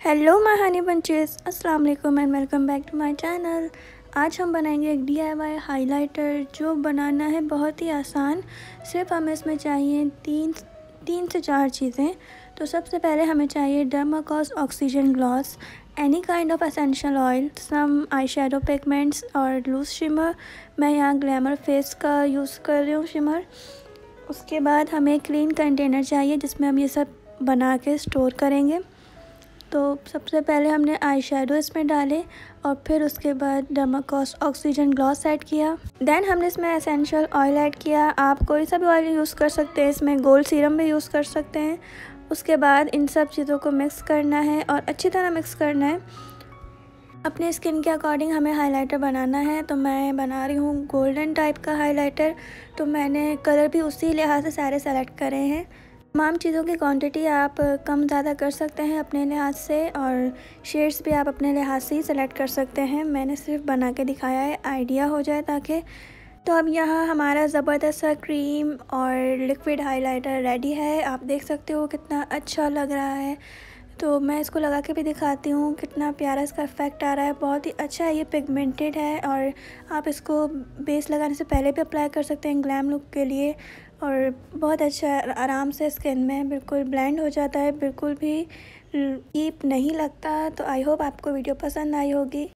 Hello my Honey bunches, अस्सलाम वालेकुम and welcome back to my channel. आज हम बनाएंगे एक DIY हाइलाइटर जो बनाना है बहुत ही आसान। सिर्फ हमें इसमें चाहिए तीन से चार चीज़ें। तो सबसे पहले हमें चाहिए Dermacos oxygen gloss, any kind of essential oil, some eye shadow pigments और लूज शिमर। मैं यहाँ ग्लैमर फेस का यूज़ कर रही हूँ शिमर। उसके बाद हमें क्लीन कंटेनर चाहिए जिसमें हम ये सब बना के स्टोर करेंगे। तो सबसे पहले हमने आई शेडो इसमें डाले और फिर उसके बाद डर्माकोस ऑक्सीजन ग्लॉस ऐड किया। देन हमने इसमें एसेंशियल ऑयल ऐड किया। आप कोई सा भी ऑयल यूज़ कर सकते हैं, इसमें गोल्ड सीरम भी यूज़ कर सकते हैं। उसके बाद इन सब चीज़ों को मिक्स करना है और अच्छी तरह मिक्स करना है। अपने स्किन के अकॉर्डिंग हमें हाइलाइटर बनाना है। तो मैं बना रही हूँ गोल्डन टाइप का हाइलाइटर, तो मैंने कलर भी उसी लिहाज से सारे सेलेक्ट करे हैं। तमाम चीज़ों की क्वांटिटी आप कम ज़्यादा कर सकते हैं अपने लिहाज से, और शेड्स भी आप अपने लिहाज से ही सेलेक्ट कर सकते हैं। मैंने सिर्फ बना के दिखाया है, आइडिया हो जाए ताकि। तो अब यहाँ हमारा ज़बरदस्त सा क्रीम और लिक्विड हाइलाइटर रेडी है। आप देख सकते हो कितना अच्छा लग रहा है। तो मैं इसको लगा के भी दिखाती हूँ कितना प्यारा इसका इफ़ेक्ट आ रहा है। बहुत ही अच्छा है, ये पिगमेंटेड है और आप इसको बेस लगाने से पहले भी अप्लाई कर सकते हैं ग्लैम लुक के लिए। और बहुत अच्छा है, आराम से स्किन में बिल्कुल ब्लेंड हो जाता है, बिल्कुल भी चीप नहीं लगता। तो आई होप आपको वीडियो पसंद आई होगी।